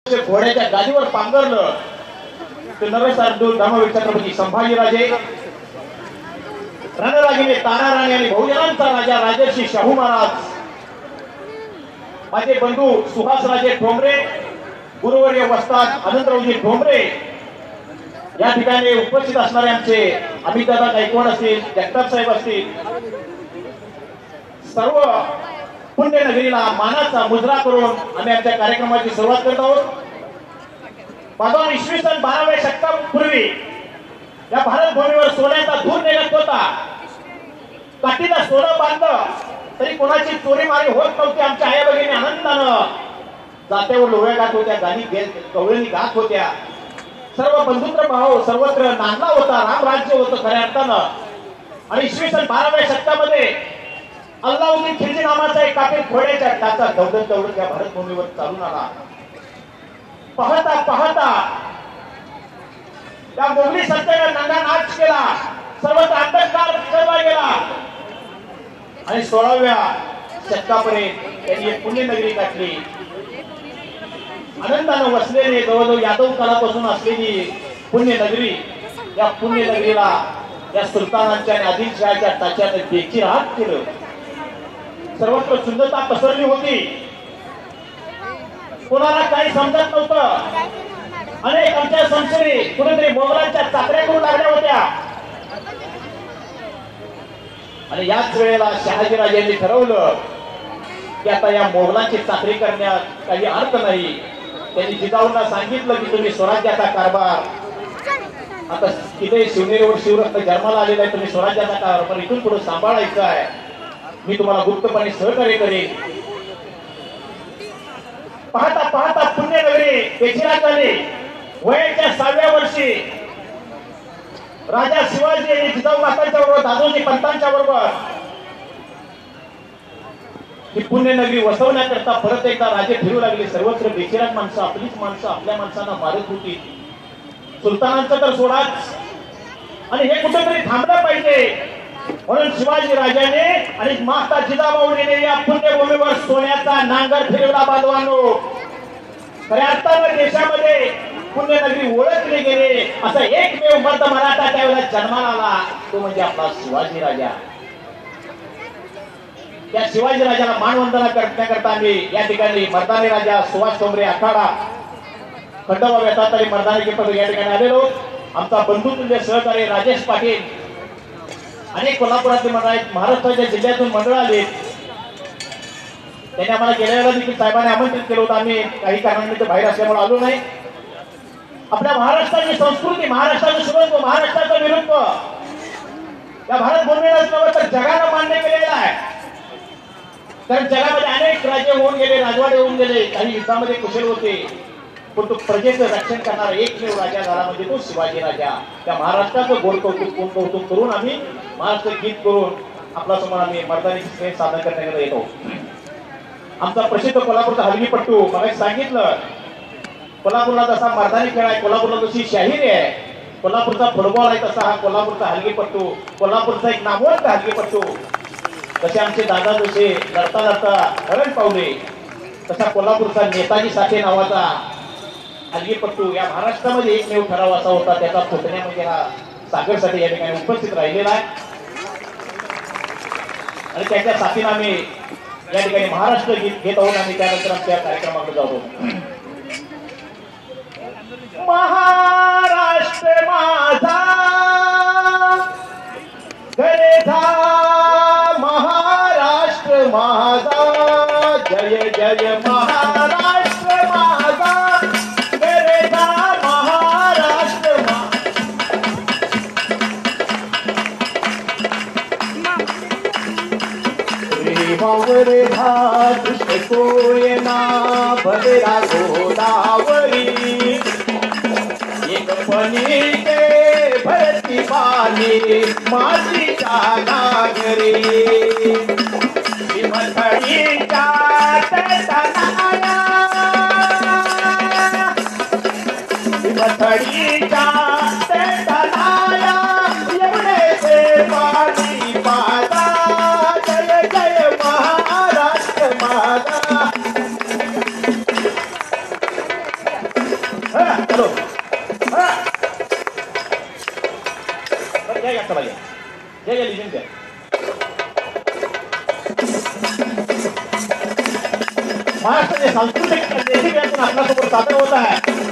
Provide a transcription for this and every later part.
घोड्याच्या गादीवर पांघरलं ते नवे शार्दूल धर्मवीर छत्रपती संभाजीराजे, रणरागिणी तारा राणी आणि बहुजनांचा राजा राजर्षी शाहू महाराज, माझे बंधू सुहासराजे ठोंबरे, गुरुवर्य वस्ताद आनंदरावजी ठोंबरे, या ठिकाणी उपस्थित असणारे आमचे अमितदादा गायकवाड असतील, जगताप साहेब असतील, सर्व पुण्यनगरीला मानाचा मुजरा करून आम्ही आमच्या कार्यक्रमाची सुरुवात करत आहोत. बाबा इसवी सन 12व्या शतकापूर्वी या भारत भूमीवर सोन्याचा धूर निघत होता. काठीला सोनं बांधलं तरी कोणाची चोरी मारी होत नव्हती. आमच्या आई भगिनी आनंदानं जात्यावर लोह्या गात होत्या, गाणी कवळणी गात होत्या. सर्व बंधुत्व भाव सर्वत्र नांदला होता, रामराज्य होतं खऱ्या अर्थानं. आणि इसवी सन 12व्या शतकामध्ये अल्लाउद्दीन खिलजी नावाचा एक काफिर घोड्याच्या टाचा दौडत दौडत या भारत भूमीवर चालून आला. पाहता पाहता त्या मोगली सत्तेने नांगा नाच केला, सर्वत्र अंधकार पसरला गेला आणि 16व्या शतकापर्यंत त्यांनी एक पुण्यनगरी गाठली. आनंदानं वसलेली जवळजवळ यादव काळापासून असलेली पुण्यनगरी, या पुण्यनगरीला या सुलतानांच्या आणि आदिलशहाच्या टाच्याने बेचिराट केलं. सर्वत्र सुंदरता पसरली होती, कोणाला काही समजत नव्हतं. अनेक आमच्या संशयी कुठेतरी मोगलांच्या चाकऱ्या करू लागल्या होत्या. आणि याच वेळेला शहाजीराजांनी ठरवलं की आता या मोगलांची चाकरी करण्यात काही अर्थ नाही. त्यांनी जिजाऊंना सांगितलं की तुम्ही स्वराज्याचा कारभार, आता तिथे शिवनेरीवर शिवरत्न जन्माला आलेला आहे, तुम्ही स्वराज्याचा कारभार इथून पुढे सांभाळायचा आहे. मी तुम्हाला गुप्तपणे सहकार्य करेन. पाहता पाहता पुण्यनगरी बेचिराट झाली. वयाच्या 6व्या वर्षी राजा शिवाजी यांनी जिजाऊ मातांच्या बरोबर, दादोजी पंतांच्या बरोबर ही पुण्यनगरी वसवण्याकरता परत एकदा राजे फिरू लागले. सर्वत्र बेचिराट माणसं, आपलीच माणसं आपल्या माणसांना मारत होती. सुलतानांचं तर सोडाच. आणि हे कुठेतरी थांबलं पाहिजे म्हणून शिवाजी राजाने आणि माता जिजाबाईने या पुण्यभूमीवर सोन्याचा नांगर फिरवला. बांधवांनो, खऱ्या अर्थानं देशामध्ये पुण्यनगरी ओळखले गेले असं एकमेव मर्द मराठा त्यावेळेला जन्माला आला, तो म्हणजे आपला शिवाजी राजा. त्या शिवाजी राजाला मानवंदना करण्याकरता आम्ही या ठिकाणी मर्दानी राजा सुभाष ठोंबरे आखाडा खंडोबा वेतातरी मर्दानी पद या ठिकाणी आलेलो. आमचा बंधुतुल्य सहकारी राजेश पाटील, अनेक कोल्हापुरातले मंडळ आहेत, महाराष्ट्राच्या जिल्ह्यातून मंडळ आले. त्यांनी आम्हाला गेल्या वेळेला देखील साहेबांनी आमंत्रित केलं होतं. आम्ही काही कारणांनी बाहेर असल्यामुळे आलो नाही. आपल्या महाराष्ट्राची संस्कृती, महाराष्ट्राचं सुगंध, महाराष्ट्राचं विरुद्ध या भारत भूमीलाच नव्हे तर जगाला मान्य केलेलं आहे. कारण जगामध्ये अनेक राज्य होऊन गेले, राजवाडे होऊन गेले, काही युद्धामध्ये कुशल होते, पण तो प्रजेचं रक्षण करणारा एकमेव राजा झाला म्हणजे तो शिवाजी राजा. त्या महाराष्ट्राचं गोड कौतुक करून आम्ही महाराष्ट्र गीत करून आपला समोर आम्ही मर्दानी साधन करण्याकडे येतो. आमचा प्रसिद्ध कोल्हापूरचा हलगीपट्टू, मला सांगितलं कोल्हापूरला जसा मर्दानी खेळ आहे, कोल्हापूरला जशी शाहिरी आहे, कोल्हापूरचा फुटबॉल आहे, तसा हा कोल्हापूरचा हलगीपट्टू, कोल्हापूरचा एक नामवंत हलगीपट्टू. तसे आमचे दादा जसे लढता लढता हरण पावले, तसा कोल्हापूरचा नेताजी साठे नावाचा हलगीपट्टू या महाराष्ट्रामध्ये एकमेव ठराव असा होता. त्याचा पुतण्यामध्ये हा सागरसाठी या ठिकाणी उपस्थित राहिलेला आहे. आणि त्याच्या साथीने आम्ही या ठिकाणी महाराष्ट्र गीत घेत आहोत. आम्ही त्यानंतर आमच्या कार्यक्रमाकडे जातो. महाराष्ट्र माझा गणेशा, महाराष्ट्र माझा, जय जय महाराष्ट्र माझा गणेशा, महाराष्ट्र रे भात कोयना भद्रा गोदावरी, एक पणीचे भरती पाणी मातीच्या नागरी, मथळीच्या तटनाया, मथळीच्या तटनाया एवढे पाणी पाजा, जय जय महाराष्ट्र माझा. हॅलो जय घ्या जय जय लिहिून द्या महाराष्ट्राचे सांस्कृतिक देशी व्यासन आपल्यासमोर सादर होत आहे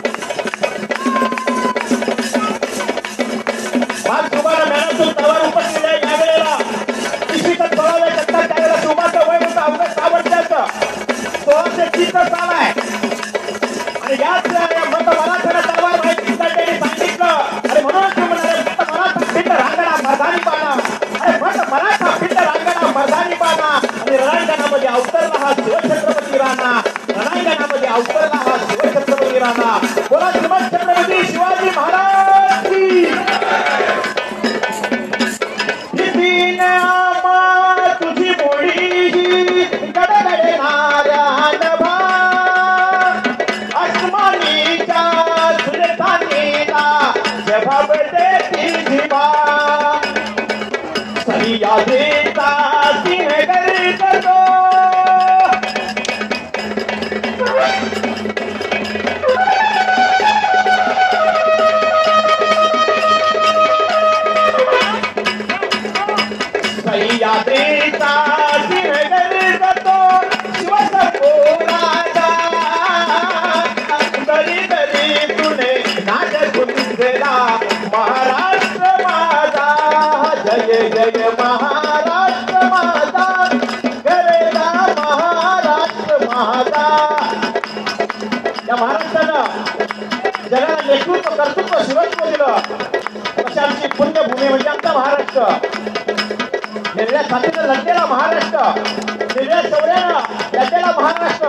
आज तुम्हाला मॅडमचं तलवार उपस्थित आहे या वेळेला इसवीसन 16व्या शतकात त्यावेळेला सुमाचं वय होतं अवघ्या 6 वर्षाचं 1630 साल आहे आणि याच मत मराठ्याला तलवार माहिती त्यांनी सांगितलं अरे म्हणून म्हणाले मत मराठा पिंड रांगणा मर्दानी पाना अरे मत मराठा पिंड रांगणा मर्दानी पाना आणि रणांगणामध्ये अवतरला हा शिवछत्रपती राणा रणांगणामध्ये अवतरला हा शिवछत्रपती राणा बोला श्रीमंत छत्रपती शिवाजी महाराज की तुझी मोडी गडगडे नारायण आसमानीच्या सुलतानीला जबाब देती जिबा सरिया देता सिंह करतो यात्रेचा सिंह करतो शिवसको राजा दरी दरी तुने नाच गुंजला महाराष्ट्र माझा जय जय महाराष्ट्र माझा करेला महाराष्ट्र माझा या महाराष्ट्रानं जगाला नेतृत्व कर्तृत्व शिवत्व दिलं अशी आमची पुण्यभूमी म्हणजे आमचा महाराष्ट्र निर्या साथीनं लढलेला महाराष्ट्र निर्या शौर्यानं लढलेला महाराष्ट्र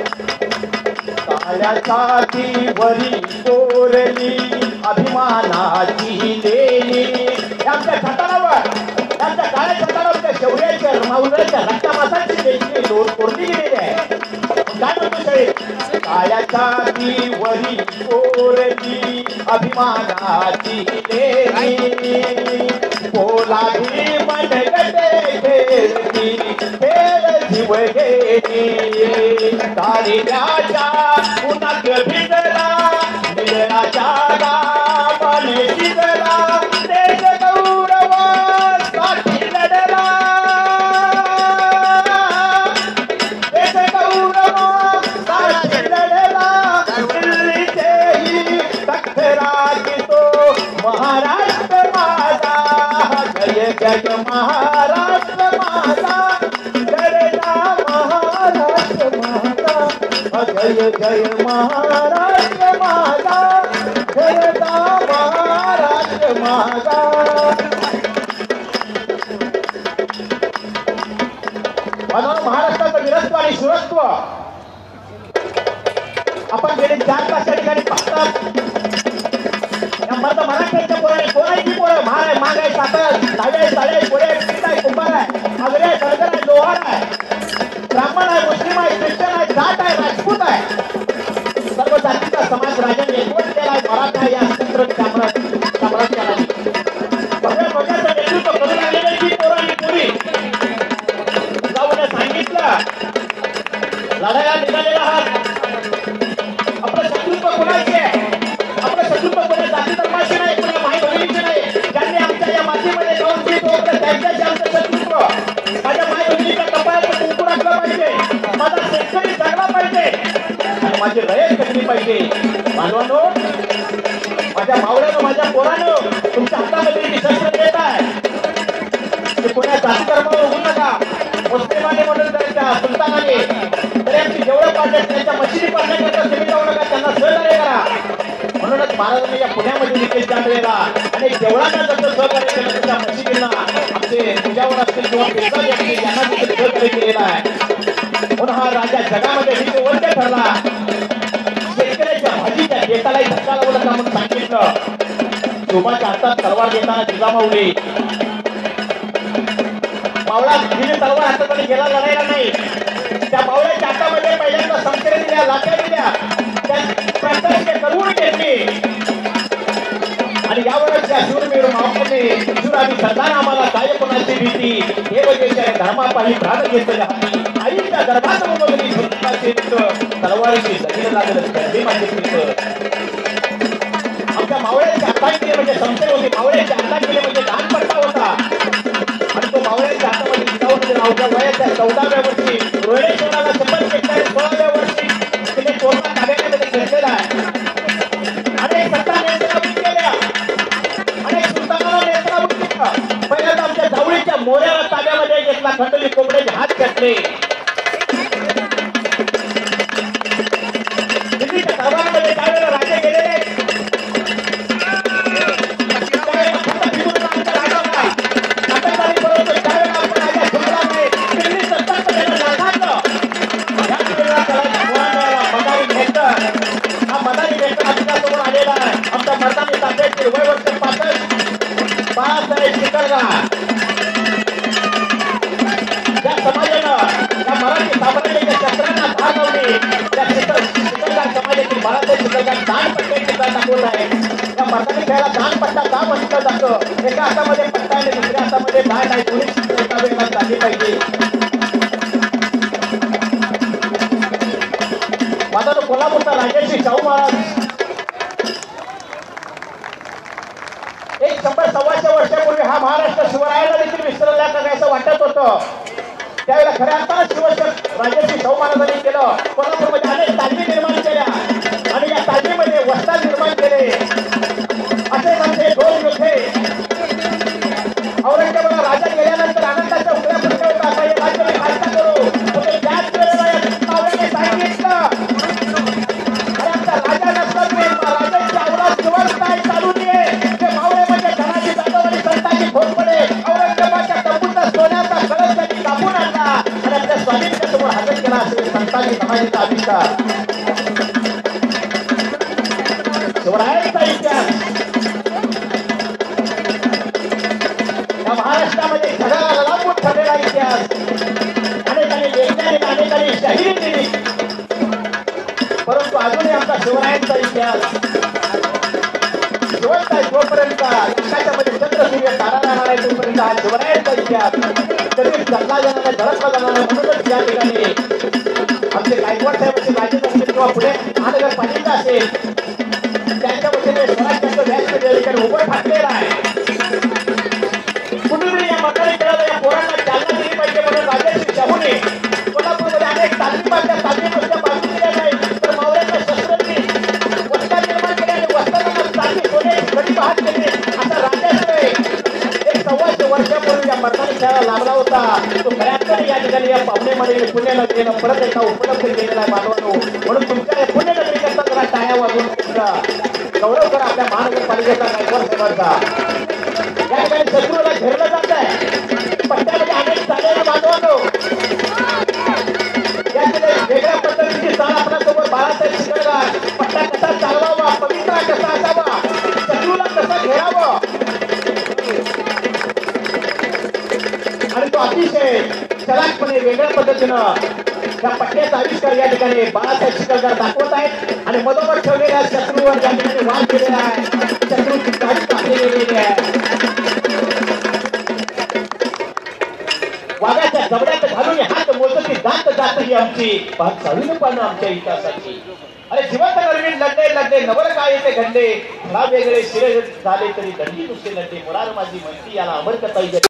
काळ्याची वरी कोरली अभिमानाची लेणी आमच्या छताडावर आमच्या काळ्या छताडावर त्या शौर्याच्या माऊलीच्या रक्तमासाची लेणी कोरली गेलेली आहे काय म्हणतो शाळेत काळ्याची वरी कोरली अभिमानाची लेणी पोलादी मनगटे खेळती खेळ जीव घेणी काळीच्या उन्हात भिजला निळाच्या गावाने शिजला देश गौरवासाठी लढला देश गौरवासाठी लढला दिल्लीचेही तख्त राखतो महाराष्ट्र माझा जय जय महाराष्ट्र माझा जयला महाराष्ट्र माझा जय जय महाराष्ट्र माझा जयला महाराष्ट्र माझा महाराष्ट्राचं वीरत्व आणि शूरत्व आपण गेले 4 तास या ठिकाणी पाहतात मराठ्यांच्या पोराने कोणाची पोरं मागाय साखर लावे साडे पुढे आहे कुंभार आहे आगरे आहे सरगर आहे लोहार आहे ब्राह्मण आहे मुस्लिम आहे ख्रिश्चन आहे जाट आहे राजपूत आहे सर्व जातीचा समाज राजाने एकवट केला आहे मराठा या साम्राज्याला सगळ्या प्रकारचं नेतृत्व करून आलेली जी पोरं आणि पुरी जाऊन सांगितलं लढायला निघालेला आहात आपलं शत्रुत्व कोणाचे आपलं शत्रुत्व कोणा जाती धर्माचे नाही कोणा माई बहिणीचे नाही ज्यांनी आमच्या या मातीमध्ये जाऊन त्यांच्याशी आमचं शत्रुत्व माझ्या माई बहिणीच्या कपाळाचं कुंकू राखलं पाहिजे माझा शेतकरी जगला पाहिजे आणि माझी रयत कटली पाहिजे मानवानो माझ्या मावळ्यानं माझ्या पोरानं तुमच्या हातामध्ये मी शस्त्र देत आहे ते कोणा जाती धर्मावर होऊ नका मुस्लिमाने म्हणून त्या सुलतानाने तरी आमची जेवढं पाडले त्यांच्या मशिदी पाडण्याकरता तुम्ही जाऊ नका त्यांना सहकार्य करा म्हणूनच महाराजांनी या पुण्यामध्ये निकेश जाणलेला आणि देवळांना जसं सहकार्य केलं त्या मशिदींना आमचे तुझ्यावर असतील किंवा पेशवाई असतील यांना देखील सहकार्य केलेला आहे म्हणून हा राजा जगामध्ये विश्ववंत ठरला शेतकऱ्याच्या भाजीच्या देतालाही धक्का लावला म्हणून सांगितलं शोभाच्या हातात तलवार देताना जिजामाऊली मावळा तिने तलवार हातामध्ये गेला लढायला नाही त्या मावळ्याच्या हातामध्ये पहिल्यांदा संकेत दिल्या लाट्या दिल्या त्या प्रत्यक्ष करून घेतली आणि यावरच त्या शूरवीर मावळ्याने शूर आणि सरदार आम्हाला काय कोणाची भीती हे वजेच्या धर्मापायी प्राण घेतलेल्या हाती आईच्या गर्भात उमगली तलवारीची जमीन लागलं गर्दी मागितली अर्धांगिरी म्हणजे संशय होती, मावळ्याच्या अर्धांगिरी म्हणजे लहानपणा होता. आणि तो मावळ्याच्या हातामध्ये जिजाऊने अवघ्या वयाच्या 14व्या वर्षी रोहिणेश्वराला शपथ घेतली, 16व्या वर्षी तिने कोरोना कार्यालयामध्ये घेतलेला आहे. अनेक सत्ता नेतृत्व केल्या, अनेक सुलतानाला नेतृत्व केलं. पहिल्यांदा आमच्या जावळीच्या मोऱ्याला ताब्यामध्ये घेतला, खंडोली कोंबड्याचे हात घातले. दिल्लीच्या दरबारामध्ये त्यावेळेला राजे गेलेले बाळासाहेब चिकलगार त्या समाजानं त्या मराठी साम्राज्याच्या शस्त्रांना धार लावली. त्या चिकलगार समाजातील बाळासाहेब चिकलगार दानपट्ट्याची दाखवत आहे. त्या मर्दानी खेळाला दानपट्टा का म्हटलं जातं? एका हातामध्ये पट्टा आणि दुसऱ्या हातामध्ये दान आहे, दोन्ही एका वेळेला झाली पाहिजे. माझा तो कोल्हापूरचा राजर्षी शाहू महाराज एक 100-125 वर्षापूर्वी हा महाराष्ट्र शिवरायाला देखील विसरला का असं वाटत होतं. त्यावेळेला खऱ्या अर्थानं शिवशक राजर्षी शाहू महाराजांनी केलं. कोल्हापूरमध्ये अनेक तालमी निर्माण केल्या आणि या तालमीमध्ये वस्ताद निर्माण केले. असेच आमचे दोन योद्धे औरंगजेबाला राजा गेल्यानंतर आनंदाच्या उकड्या फुटल्या होता, आता हे राज्य मी खालसा करू. त्याच वेळेला या मावळ्याने सांगितलं, अरे आमचा राजा नसतात, राजाची अवलाद जिवंत आहे, चालू नये. ते मावळे म्हणजे धनाची जाधव आणि संतांची खोड पडे. औरंगजेबाच्या तंबूचा सोन्याचा कळस त्यांनी कापून आणला आणि आपल्या स्वामींच्या समोर हजर केला. असेल संतांनी समाजाचा अभिषेक. शिवरायांचा इतिहास या महाराष्ट्रामध्ये जगाला लागून ठरलेला इतिहास. अनेकांनी वैज्ञानिक, अनेकांनी शाहिरी दिली, परंतु अजूनही आमचा शिवरायांचा इतिहास जिवंत आहे. जोपर्यंत आकाशामध्ये चंद्र सूर्य तारा राहणार आहे तोपर्यंत हा शिवरायांचा इतिहास कधी जगला जाणार नाही, धडकला जाणार नाही. म्हणूनच या ठिकाणी आमचे गायकवाड साहेबांचे राजे असतील किंवा पुणे महानगरपालिका असेल, त्यांच्या वतीने स्वराज्याचं व्यासपीठ या ठिकाणी उभं फाटलेलं आहे. कुठेतरी या मताने खेळाला या पोरांना चालना दिली पाहिजे म्हणून राजर्षी शाहूने कोल्हापूरमध्ये अनेक तालमी बांधल्या, तालमी नुसत्या बांधून दिल्या नाही तर मावळ्यांच्या शस्त्रांनी वस्ताद निर्माण केले आणि वस्तादांना चालणी सोन्याची घडी बहात केली. असा राजाश्रय एक 125 वर्षापूर्वी या मर्दानी खेळाला लाभला होता. तो खऱ्या अर्थाने या ठिकाणी या पाहुणेमध्ये पुण्याला गेला, परत एकदा उपलब्ध केलेला आहे बांधवांनो. म्हणून तुमच्या या पुण्यनगरी करता जरा टाळ्या वाजवून गौरव करा आपल्या महानगरपालिकेचा, गायकवाड साहेबांचा. या ठिकाणी शत्रूला घेरलं जात आहे. पट्ट्यामध्ये अनेक चालेल बांधवांनो. या ठिकाणी वेगळ्या पद्धतीची चाल आपल्यासोबत बाळासाहेब चिकलगार. पट्टा कसा चालवावा, पवित्रा कसा असावा, शत्रूला कसं घेरावं आणि तो अतिशय चलाकपणे वेगळ्या पद्धतीनं त्या पट्ट्याचा आविष्कार या ठिकाणी बाळासाहेब चिकलगार दाखवत आहेत. आणि मधोमध ठेवलेल्या शत्रूवर या ठिकाणी वाद केलेला आहे, शत्रूची गाडी टाकली गेलेली आहे. वाघाच्या जबड्यात घालून हात मोजती जात जात ही आमची पानं आमच्या इतिहासाची. अरे जिवंत नरवीन लढले लढले नवल काय येते घडले, फळा वेगळे शिरे झाले तरी दंडी नुसते लढले. मुरार माझी म्हणती याला अमर कथा